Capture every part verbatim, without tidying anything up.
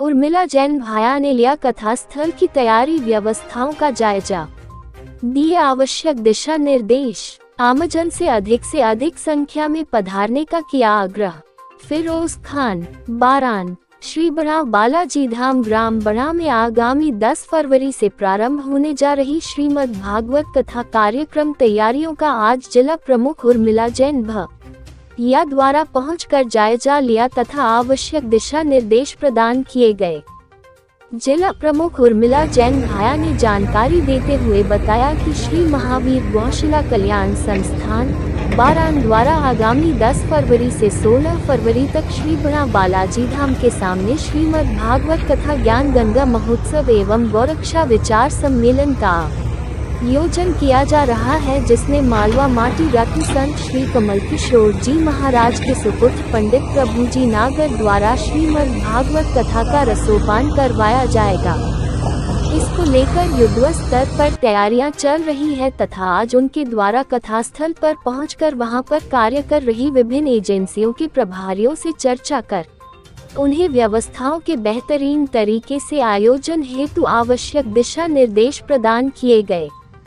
उर्मिला जैन भाया ने लिया कथा स्थल की तैयारी व्यवस्थाओं का जायजा, दिए आवश्यक दिशा निर्देश। आमजन से अधिक से अधिक संख्या में पधारने का किया आग्रह। फिरोज खान, बारान। श्री बड़ा बालाजी धाम ग्राम बड़ा में आगामी दस फरवरी से प्रारंभ होने जा रही श्रीमद् भागवत कथा कार्यक्रम तैयारियों का आज जिला प्रमुख उर्मिला जैन भैया द्वारा पहुंचकर जायजा लिया तथा आवश्यक दिशा निर्देश प्रदान किए गए। जिला प्रमुख उर्मिला जैन भाया ने जानकारी देते हुए बताया कि श्री महावीर गौशाला कल्याण संस्थान बारान द्वारा आगामी दस फरवरी से सोलह फरवरी तक श्री बड़ा बालाजी धाम के सामने श्रीमद् भागवत कथा ज्ञान गंगा महोत्सव एवं गौरक्षा विचार सम्मेलन का आयोजन किया जा रहा है, जिसमें मालवा माटी रत्न संत श्री कमल किशोर जी महाराज के सुपुत्र पंडित प्रभुजी नागर द्वारा श्रीमद् भागवत कथा का रसोपान करवाया जाएगा। इसको लेकर युद्धस्तर स्तर पर तैयारियां चल रही है तथा आज उनके द्वारा कथास्थल पर पहुंचकर वहां पर कार्य कर रही विभिन्न एजेंसियों के प्रभारियों से चर्चा कर उन्हें व्यवस्थाओं के बेहतरीन तरीके से आयोजन हेतु आवश्यक दिशा निर्देश प्रदान किए गए।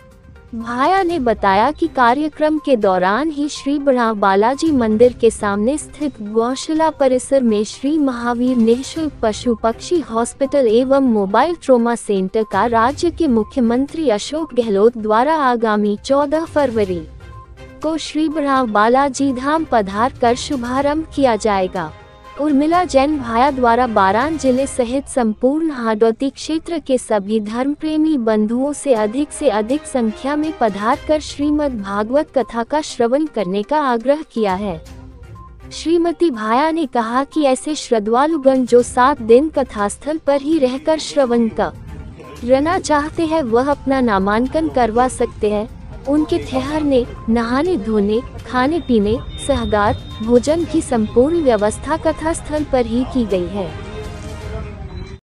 भाया ने बताया कि कार्यक्रम के दौरान ही श्री बड़ा बालाजी मंदिर के सामने स्थित गौशाला परिसर में श्री महावीर निःशुल्क पशु पक्षी हॉस्पिटल एवं मोबाइल ट्रोमा सेंटर का राज्य के मुख्यमंत्री अशोक गहलोत द्वारा आगामी चौदह फरवरी को श्री बड़ा बालाजी धाम पधार कर शुभारंभ किया जाएगा। उर्मिला जैन भाया द्वारा बारान जिले सहित संपूर्ण हादौती क्षेत्र के सभी धर्म प्रेमी बंधुओं से अधिक से अधिक संख्या में पधार कर श्रीमद् भागवत कथा का श्रवण करने का आग्रह किया है। श्रीमती भाया ने कहा कि ऐसे श्रद्धालुगण जो सात दिन कथास्थल पर ही रहकर श्रवण करना चाहते हैं वह अपना नामांकन करवा सकते हैं। उनके ठहरने, नहाने धोने, खाने पीने, सहगार, भोजन की संपूर्ण व्यवस्था कथा स्थल पर ही की गई है।